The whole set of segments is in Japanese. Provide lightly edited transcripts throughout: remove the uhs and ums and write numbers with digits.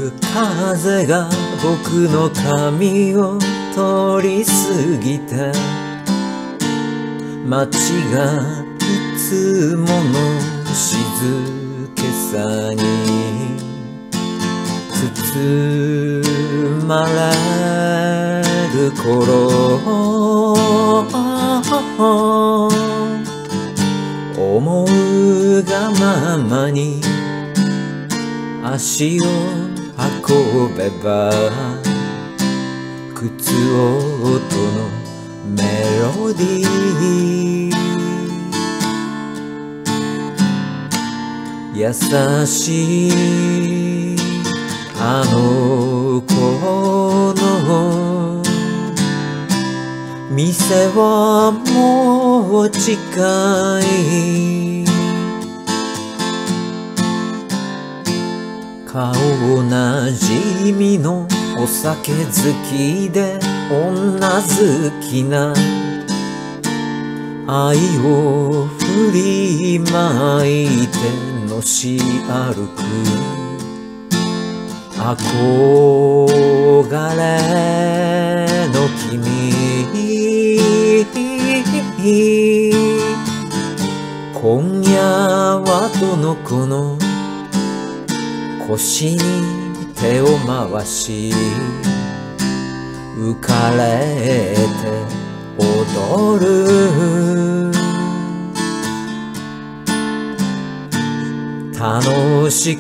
風が僕の髪を通り過ぎて、街がいつもの静けさに包まれる頃、思うがままに足を運べば、靴音のメロディー、優しいあの子の店はもう近い、顔なじみのお酒好きで女好きな愛を振りまいてのし歩く憧れの君、今夜はどの子の腰に手を回し浮かれて踊る、楽し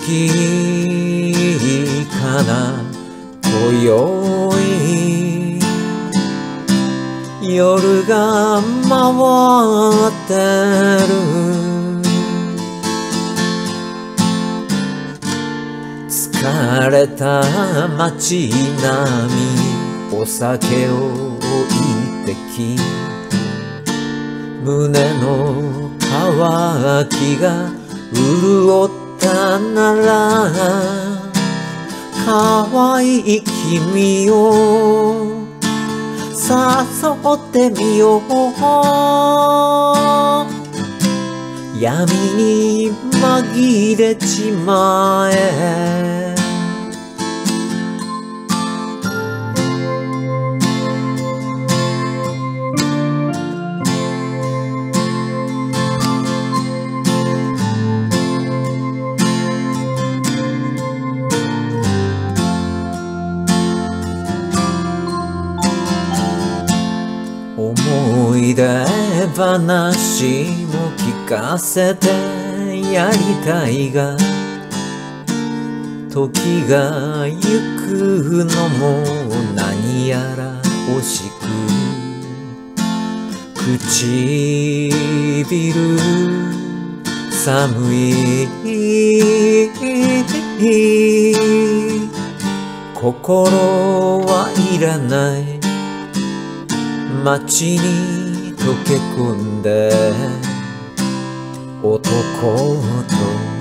きかな今宵、夜が回ってる、疲れた街並みお酒を一滴、胸の渇きが潤ったなら可愛い君を誘ってみよう、闇に紛れちまえ、思い出話も聞かせてやりたいが、時が行くのも何やら惜しく、唇寒い、心はいらない、街に溶け込んで男と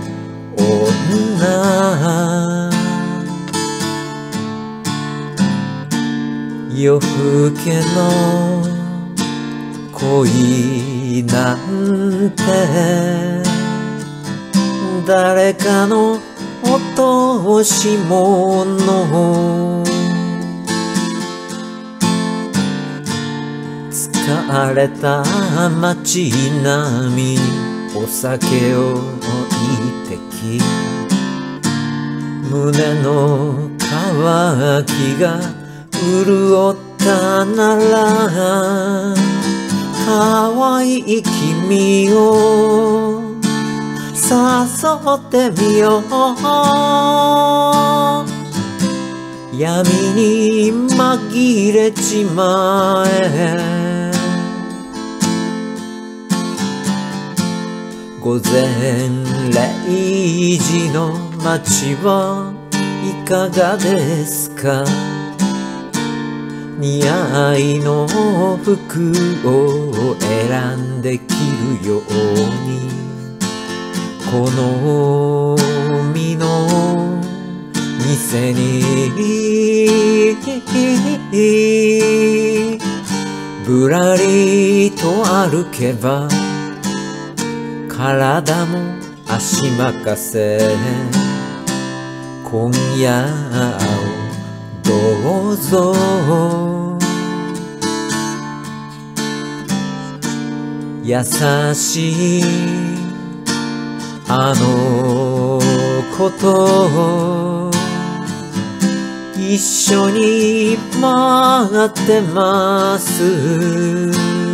女、夜更けの恋なんて誰かの落とし物、疲れた街並みにお酒を一滴、胸の渇きが潤ったなら可愛い君を誘ってみよう、闇に紛れちまえ、午前0時の街はいかがですか、似合いの服を選んで着るように、好みの店にぶらりと歩けば体も足任せ、 今夜をどうぞ。優しいあの子と一緒に待ってます。